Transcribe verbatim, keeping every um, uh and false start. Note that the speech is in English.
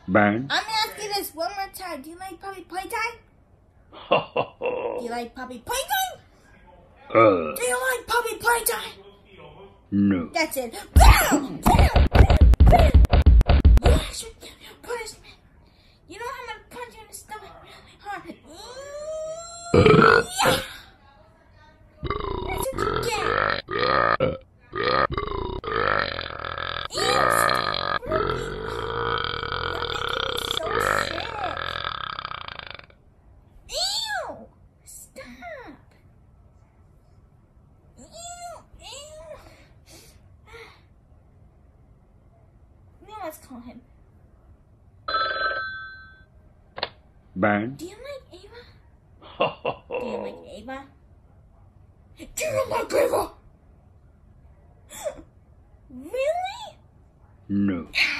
Burn. I'm gonna ask you this one more time. Do you like puppy playtime? Do you like puppy playtime? Uh. Do you like puppy playtime? No. That's it. Bam! Bam! Bam! Bam! You should give me a punishment. You know I'm gonna punch you in the stomach really hard. Yeah! That's what you get. Ew, stop, Wuggy. You're making me so sick. Ew! Stop. Ew! Ew! Now let's call him. Burn. Do you like Ava? Do you like Ava? Do you like Ava? Really? No.